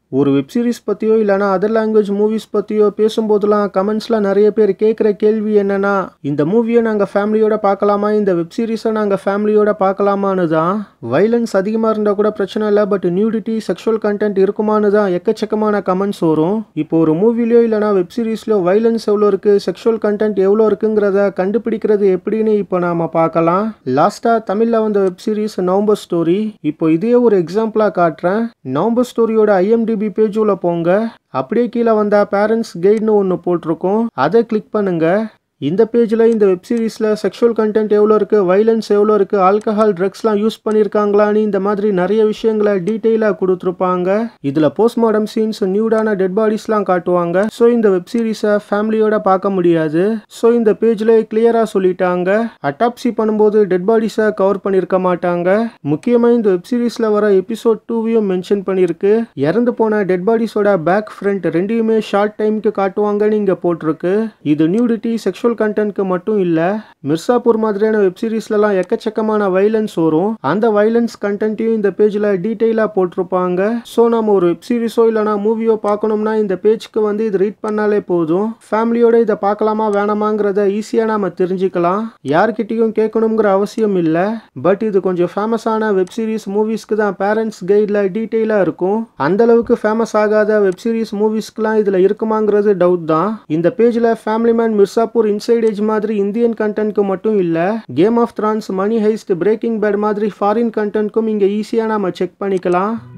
ஒரு web series பற்றியோ இல்லைனா அதர் லாங்குவேஜ் மூவிஸ் பற்றியோ பேசும்போதெல்லாம் கமெண்ட்ஸில் நிறைய பேர் கேட்குற கேள்வி என்னன்னா, இந்த மூவியை நாங்கள் ஃபேமிலியோட பார்க்கலாமா, இந்த வெப் சீரிஸை நாங்கள் ஃபேமிலியோட பார்க்கலாமான்னு தான். வைலன்ஸ் அதிகமாக இருந்தால் கூட பிரச்சனை இல்லை, பட் நியூடிட்டி செக்ஷுவல் கண்டென்ட் இருக்குமான்னு தான் எக்கச்சக்கமான கமெண்ட்ஸ் வரும். இப்போ ஒரு மூவிலையோ இல்லைனா வெப் சீரிஸ்லையோ வைலன்ஸ் எவ்வளோ இருக்குது, செக்ஷுவல் கண்டென்ட் எவ்வளோ இருக்குங்கிறத கண்டுபிடிக்கிறது எப்படின்னு இப்போ நாம் பார்க்கலாம். லாஸ்ட்டாக தமிழில் வந்த வெப் சீரிஸ் நவம்பர் ஸ்டோரி. இப்போ இதே ஒரு எக்ஸாம்பிளாக காட்டுறேன். நவம்பர் ஸ்டோரியோட IMDb பேஜ் உள்ள போங்க. அப்படியே கீழே வந்தா பேரண்ட்ஸ் கைட்னு ஒன்று போட்டிருக்கோம், அதை கிளிக் பண்ணுங்க. இந்த பேஜில் இந்த வெப் சீரிஸில் செக்ஷுவல் கண்டென்ட் எவ்வளோ இருக்குது, வைலன்ஸ் எவ்வளோ இருக்குது, ஆல்கஹால் ட்ரக்ஸ்லாம் யூஸ் பண்ணியிருக்காங்களான்னு இந்த மாதிரி நிறைய விஷயங்களை டீட்டெயிலாக கொடுத்துருப்பாங்க. இதில் போஸ்ட்மார்டம் சீன்ஸ், நியூடான டெட் பாடிஸ்லாம் காட்டுவாங்க. ஸோ இந்த வெப் சீரிஸை ஃபேமிலியோட பார்க்க முடியாது. ஸோ இந்த பேஜில் கிளியராக சொல்லிட்டாங்க, அட்டாப்சி பண்ணும்போது டெட் பாடிஸை கவர் பண்ணியிருக்க மாட்டாங்க. முக்கியமாக இந்த வெப் சீரிஸில் வர எபிசோட் 2வையும் மென்ஷன் பண்ணியிருக்கு. இறந்து போன டெட் பாடிஸோட பேக் ஃப்ரண்ட் ரெண்டையுமே ஷார்ட் டைமுக்கு காட்டுவாங்கன்னு இங்கே போட்டிருக்கு. இது நியூடிட்டி செக்ஷுவல் கண்டென்ட்க்கு மட்டும் இல்ல, மிர்சாப்பூர் மாதிரியான வெப் சீரிஸ்லாம் எக்கச்சக்கமான வைலன்ஸ் வரும். அந்த வைலன்ஸ் கண்டென்ட்டையும் இந்த பேஜ்ல டீடைலா போட்டிருப்பாங்க. ஸோ நம்ம ஒரு வெப் சீரிஸோ இல்லைனா மூவியோ பார்க்கணும்னா இந்த பேஜ்க்கு வந்து இது ரீட் பண்ணாலே போதும். ஃபேமிலியோட இதை பார்க்கலாமா வேணாமாங்கிறத ஈஸியா நாம தெரிஞ்சுக்கலாம். யார்கிட்டையும் கேட்கணுங்கிற அவசியம் இல்லை. பட் இது கொஞ்சம் ஃபேமஸான வெப் சீரிஸ் மூவிஸ்க்கு தான் பேரண்ட்ஸ் கைட்ல டீடைலா இருக்கும். அந்த அளவுக்கு ஃபேமஸ் ஆகாத வெப் சீரிஸ் மூவிஸ்க்குலாம் இதுல இருக்குமாங்கிறது டவுட் தான். இந்த பேஜ்ல family man, Mirzapur, inside edge மாதிரி இந்தியன் கண்டென்ட்க்கு மட்டும் இல்ல, game of thrones, money heist, breaking bad மாதிரி ஃபாரின் கண்டென்ட்க்கும் இங்க ஈஸியா நாம செக் பண்ணிக்கலாம்.